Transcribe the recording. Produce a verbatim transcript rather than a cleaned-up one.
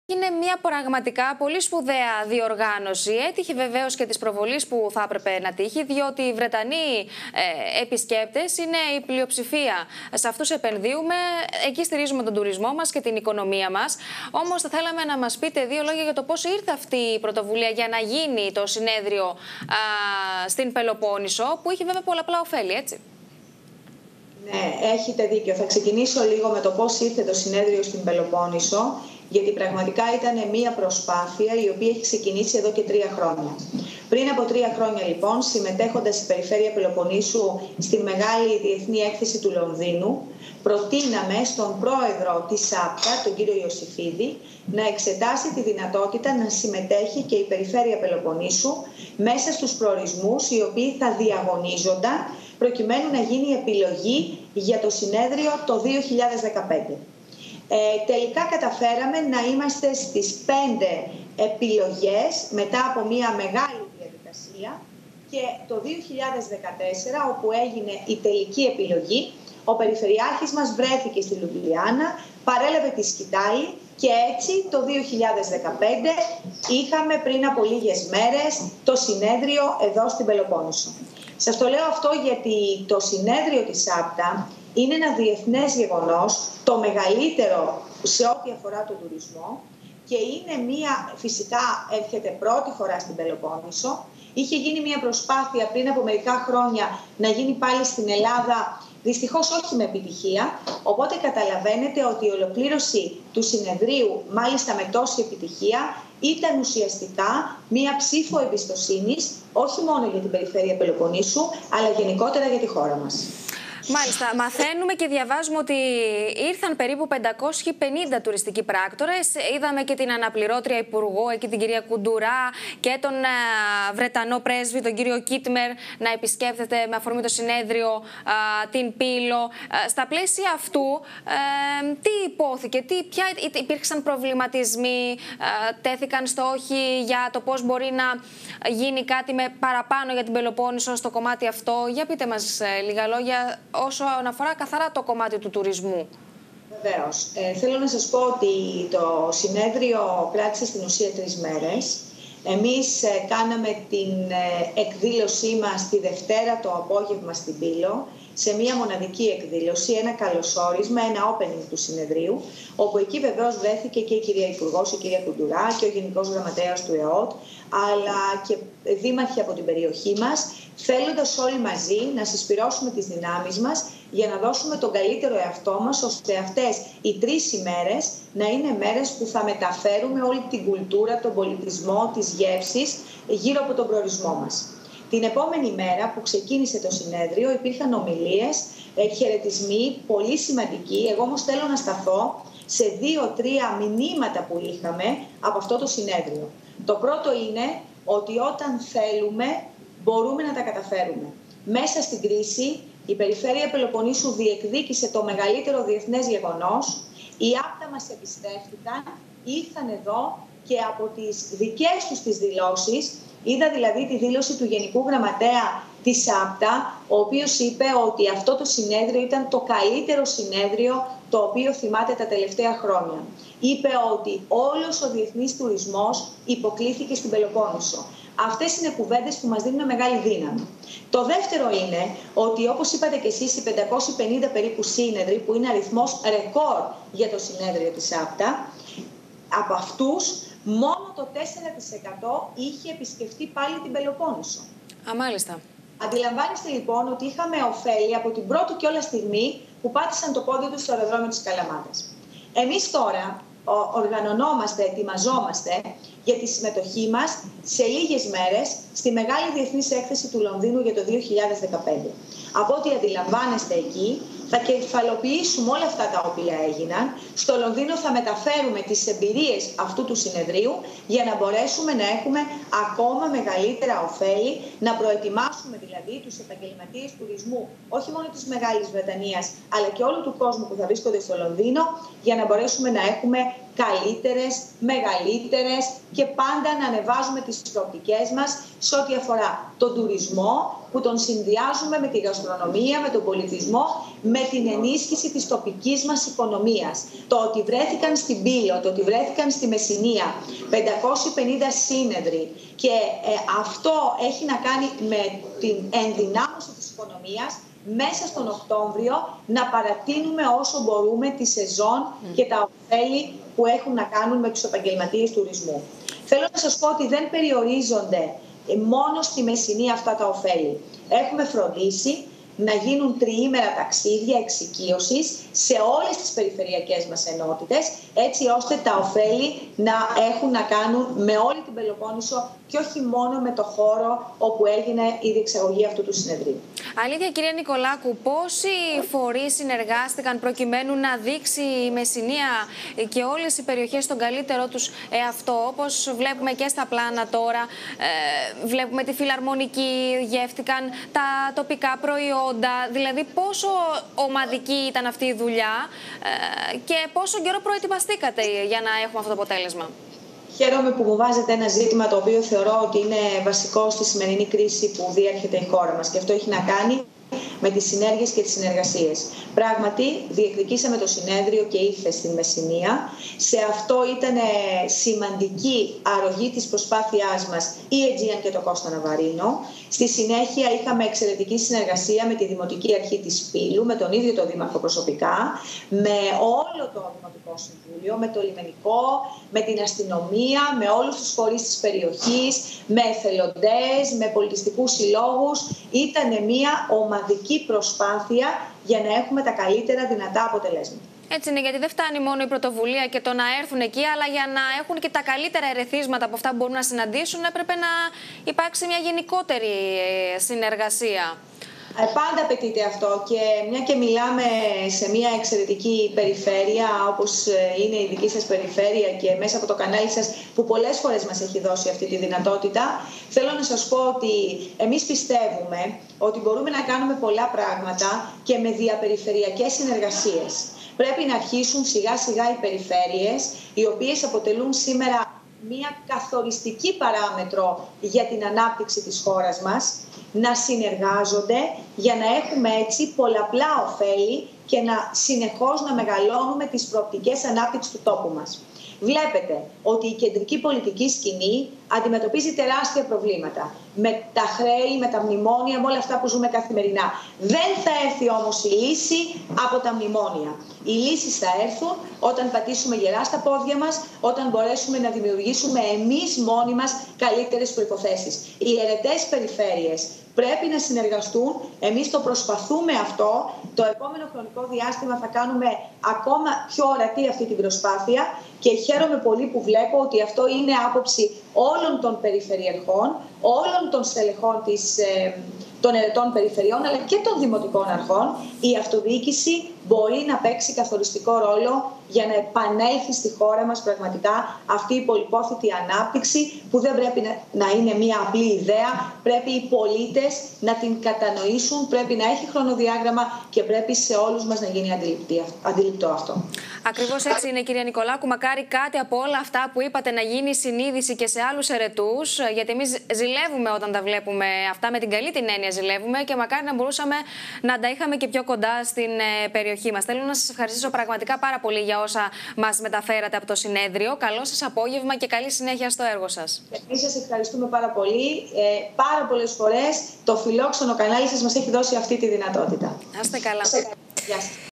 Είναι μια πραγματικά πολύ σπουδαία διοργάνωση. Έτυχε βεβαίως και της προβολής που θα έπρεπε να τύχει, διότι οι Βρετανοί ε, επισκέπτες είναι η πλειοψηφία. Σε αυτούς επενδύουμε, εκεί στηρίζουμε τον τουρισμό μας και την οικονομία μας. Όμως θα θέλαμε να μας πείτε δύο λόγια για το πώς ήρθε αυτή η πρωτοβουλία για να γίνει το συνέδριο α, στην Πελοπόννησο, που είχε βέβαια πολλαπλά ωφέλη, έτσι. Ναι, έχετε δίκιο. Θα ξεκινήσω λίγο με το πώς ήρθε το συνέδριο στην Πελοπόννησο, γιατί πραγματικά ήταν μια προσπάθεια η οποία έχει ξεκινήσει εδώ και τρία χρόνια. Πριν από τρία χρόνια, λοιπόν, συμμετέχοντας στη Περιφέρεια Πελοποννήσου στη μεγάλη διεθνή έκθεση του Λονδίνου, προτείναμε στον πρόεδρο της ΣΑΠΤΑ, τον κύριο Ιωσήφιδη, να εξετάσει τη δυνατότητα να συμμετέχει και η Περιφέρεια Πελοποννήσου μέσα στους προορισμούς οι οποίοι θα διαγωνίζονταν προκειμένου να γίνει επιλογή για το συνέδριο το δύο χιλιάδες δεκαπέντε. Ε, τελικά καταφέραμε να είμαστε στις πέντε επιλογές μετά από μια μεγάλη διαδικασία, και το δύο χιλιάδες δεκατέσσερα, όπου έγινε η τελική επιλογή, ο Περιφερειάρχης μας βρέθηκε στη Λουμπλιάνα, παρέλαβε τη σκητάλη και έτσι το δύο χιλιάδες δεκαπέντε είχαμε πριν από λίγες μέρες το συνέδριο εδώ στην Πελοπόννησο. Σας το λέω αυτό γιατί το συνέδριο της ΣΑΠΤΑ είναι ένα διεθνές γεγονός, το μεγαλύτερο σε ό,τι αφορά τον τουρισμό, και είναι μία, φυσικά έρχεται πρώτη φορά στην Πελοπόννησο. Είχε γίνει μία προσπάθεια πριν από μερικά χρόνια να γίνει πάλι στην Ελλάδα, δυστυχώς όχι με επιτυχία, οπότε καταλαβαίνετε ότι η ολοκλήρωση του συνεδρίου, μάλιστα με τόση επιτυχία, ήταν ουσιαστικά μία ψήφο εμπιστοσύνης, όχι μόνο για την Περιφέρεια Πελοποννήσου, αλλά γενικότερα για τη χώρα μας. Μάλιστα, μαθαίνουμε και διαβάζουμε ότι ήρθαν περίπου πεντακόσιοι πενήντα τουριστικοί πράκτορες. Είδαμε και την αναπληρώτρια υπουργό, εκεί την κυρία Κουντουρά, και τον α, Βρετανό πρέσβη, τον κύριο Κίτμερ, να επισκέπτεται με αφορμή το συνέδριο α, την Πύλο. Α, στα πλαίσια αυτού, ε, τι υπόθηκε, τι, ποια υπήρξαν προβληματισμοί, α, τέθηκαν στόχοι για το πώς μπορεί να γίνει κάτι με παραπάνω για την Πελοπόννησο στο κομμάτι αυτό? Για πείτε μας ε, λίγα λόγια όσο αφορά καθαρά το κομμάτι του τουρισμού. Βεβαίως. Ε, θέλω να σας πω ότι το συνέδριο κράτησε στην ουσία τρεις μέρες. Εμείς ε, κάναμε την ε, εκδήλωσή μας τη Δευτέρα το απόγευμα στην Πύλο, σε μια μοναδική εκδήλωση, ένα καλωσόρισμα, ένα opening του συνεδρίου, όπου εκεί βεβαίως βρέθηκε και η κυρία Υπουργός, η κυρία Κουντουρά, και ο Γενικός Γραμματέας του ΕΟΤ, αλλά και δήμαρχοι από την περιοχή μας, θέλοντας όλοι μαζί να συσπυρώσουμε τις δυνάμεις μας για να δώσουμε τον καλύτερο εαυτό μας, ώστε αυτές οι τρεις ημέρες να είναι μέρες που θα μεταφέρουμε όλη την κουλτούρα, τον πολιτισμό, τις γεύσεις γύρω από τον προορισμό μας. Την επόμενη μέρα που ξεκίνησε το συνέδριο υπήρχαν ομιλίες, χαιρετισμοί πολύ σημαντικοί. Εγώ όμως θέλω να σταθώ σε δύο-τρία μηνύματα που είχαμε από αυτό το συνέδριο. Το πρώτο είναι ότι όταν θέλουμε μπορούμε να τα καταφέρουμε. Μέσα στην κρίση η Περιφέρεια Πελοποννήσου διεκδίκησε το μεγαλύτερο διεθνές γεγονός. Οι άπτα μας εμπιστεύτηκαν, ήρθαν εδώ και από τις δικές τους τις δηλώσεις, είδα δηλαδή τη δήλωση του Γενικού Γραμματέα της ΣΑΠΤΑ, ο οποίος είπε ότι αυτό το συνέδριο ήταν το καλύτερο συνέδριο το οποίο θυμάται τα τελευταία χρόνια. Είπε ότι όλος ο διεθνής τουρισμός υποκλήθηκε στην Πελοπόννησο. Αυτές είναι κουβέντες που μας δίνουν μεγάλη δύναμη. Το δεύτερο είναι ότι, όπως είπατε και εσείς, οι πεντακόσιοι πενήντα περίπου σύνεδροι, που είναι αριθμός ρεκόρ για το συνέδριο της ΣΑΠΤΑ, από αυτούς μόνο το τέσσερα τοις εκατό είχε επισκεφτεί πάλι την Πελοπόννησο. Α, μάλιστα. Αντιλαμβάνεστε λοιπόν ότι είχαμε ωφέλη από την πρώτη κιόλας στιγμή που πάτησαν το πόδι τους στο αεροδρόμιο της Καλαμάτας. Εμείς τώρα οργανωνόμαστε, ετοιμαζόμαστε για τη συμμετοχή μας σε λίγες μέρες στη Μεγάλη Διεθνής Έκθεση του Λονδίνου για το δύο χιλιάδες δεκαπέντε. Από ό,τι αντιλαμβάνεστε, εκεί θα κεφαλοποιήσουμε όλα αυτά τα οποία έγιναν. Στο Λονδίνο θα μεταφέρουμε τις εμπειρίες αυτού του συνεδρίου για να μπορέσουμε να έχουμε ακόμα μεγαλύτερα ωφέλη, να προετοιμάσουμε δηλαδή τους επαγγελματίες τουρισμού, όχι μόνο της Μεγάλης Βρετανίας, αλλά και όλου του κόσμου που θα βρίσκονται στο Λονδίνο, για να μπορέσουμε να έχουμε καλύτερες, μεγαλύτερες και πάντα να ανεβάζουμε τις προοπτικές μας σε ό,τι αφορά τον τουρισμό, που τον συνδυάζουμε με τη γαστρονομία, με τον πολιτισμό, με την ενίσχυση της τοπικής μας οικονομίας. Το ότι βρέθηκαν στην Πύλο, το ότι βρέθηκαν στη Μεσσηνία πεντακόσιοι πενήντα σύνεδροι και ε, αυτό έχει να κάνει με την ενδυνάμωση της οικονομίας, μέσα στον Οκτώβριο να παρατείνουμε όσο μπορούμε τη σεζόν και τα ωφέλη που έχουν να κάνουν με τους επαγγελματίες τουρισμού. Θέλω να σας πω ότι δεν περιορίζονται μόνο στη Μεσσηνία αυτά τα ωφέλη. Έχουμε φροντίσει να γίνουν τριήμερα ταξίδια εξοικείωσης σε όλες τις περιφερειακές μας ενότητες, έτσι ώστε τα ωφέλη να έχουν να κάνουν με όλη την Πελοπόννησο και όχι μόνο με το χώρο όπου έγινε η διεξαγωγή αυτού του συνεδρίου. Αλήθεια, κυρία Νικολάκου, πόσοι φορείς συνεργάστηκαν προκειμένου να δείξει η Μεσσηνία και όλες οι περιοχές τον καλύτερό τους εαυτό, όπως βλέπουμε και στα πλάνα τώρα, ε, βλέπουμε τη φιλαρμονική, γεύτηκαν τα τοπικά προϊόντα, δηλαδή πόσο ομαδική ήταν αυτή η δουλειά ε, και πόσο καιρό προετοιμαστήκατε για να έχουμε αυτό το αποτέλεσμα. Χαίρομαι που μου βάζετε ένα ζήτημα το οποίο θεωρώ ότι είναι βασικό στη σημερινή κρίση που διέρχεται η χώρα μας, και αυτό έχει να κάνει με τις συνέργειες και τις συνεργασίες. Πράγματι, διεκδικήσαμε το συνέδριο και ήρθε στην Μεσσηνία. Σε αυτό ήταν σημαντική αρρωγή της προσπάθειάς μας η Aegean και το Κώστα Ναβαρίνο. Στη συνέχεια είχαμε εξαιρετική συνεργασία με τη Δημοτική Αρχή της Πύλου, με τον ίδιο τον Δήμαρχο προσωπικά, με όλο το Δημοτικό Συμβούλιο, με το λιμενικό, με την αστυνομία, με όλους τους φορείς της περιοχής, με εθελοντές, με πολιτιστικούς συλλόγους. Ήταν μια ομαδική προσπάθεια για να έχουμε τα καλύτερα δυνατά αποτελέσματα. Έτσι είναι, γιατί δεν φτάνει μόνο η πρωτοβουλία και το να έρθουν εκεί, αλλά για να έχουν και τα καλύτερα ερεθίσματα από αυτά που μπορούν να συναντήσουν, έπρεπε να υπάρξει μια γενικότερη συνεργασία. Πάντα απαιτείται αυτό, και μια και μιλάμε σε μια εξαιρετική περιφέρεια όπως είναι η δική σας περιφέρεια και μέσα από το κανάλι σας που πολλές φορές μας έχει δώσει αυτή τη δυνατότητα, θέλω να σας πω ότι εμείς πιστεύουμε ότι μπορούμε να κάνουμε πολλά πράγματα και με διαπεριφερειακές συνεργασίες. Πρέπει να αρχίσουν σιγά σιγά οι περιφέρειες, οι οποίες αποτελούν σήμερα μια καθοριστική παράμετρο για την ανάπτυξη της χώρας μας, να συνεργάζονται για να έχουμε έτσι πολλαπλά ωφέλη και να συνεχώς να μεγαλώνουμε τις προοπτικές ανάπτυξης του τόπου μας. Βλέπετε ότι η κεντρική πολιτική σκηνή αντιμετωπίζει τεράστια προβλήματα. Με τα χρέη, με τα μνημόνια, με όλα αυτά που ζούμε καθημερινά. Δεν θα έρθει όμως η λύση από τα μνημόνια. Οι λύσεις θα έρθουν όταν πατήσουμε γερά στα πόδια μας, όταν μπορέσουμε να δημιουργήσουμε εμείς μόνοι μας καλύτερες προϋποθέσεις. Οι αιρετές περιφέρειες πρέπει να συνεργαστούν. Εμείς το προσπαθούμε αυτό. Το επόμενο χρονικό διάστημα θα κάνουμε ακόμα πιο ορατή αυτή την προσπάθεια και χαίρομαι πολύ που βλέπω ότι αυτό είναι άποψη όλων των περιφερειαρχών, όλων των στελεχών της, ε, των αιρετών περιφερειών, αλλά και των δημοτικών αρχών. Η αυτοδιοίκηση μπορεί να παίξει καθοριστικό ρόλο για να επανέλθει στη χώρα μας πραγματικά αυτή η πολυπόθητη ανάπτυξη, που δεν πρέπει να, να είναι μία απλή ιδέα. Πρέπει οι πολίτες να την κατανοήσουν, πρέπει να έχει χρονοδιάγραμμα και πρέπει σε όλους μας να γίνει αντιληπτό αυτό. Ακριβώς έτσι είναι, κυρία Νικολάκου. Μακάρι κάτι από όλα αυτά που είπατε να γίνει συνείδηση και σε άλλους αιρετούς, γιατί εμείς ζηλεύουμε όταν τα βλέπουμε αυτά, με την καλή την έννοια ζηλεύουμε, και μακάρι να μπορούσαμε να τα είχαμε και πιο κοντά στην περιοχή μας. Θέλω να σας ευχαριστήσω πραγματικά πάρα πολύ για όσα μας μεταφέρατε από το συνέδριο. Καλό σας απόγευμα και καλή συνέχεια στο έργο σας. Εμείς σας ευχαριστούμε πάρα πολύ. Ε, πάρα πολλές φορές το φιλόξενο κανάλι σας μας έχει δώσει αυτή τη δυνατότητα. Να είστε καλά. Γεια σας.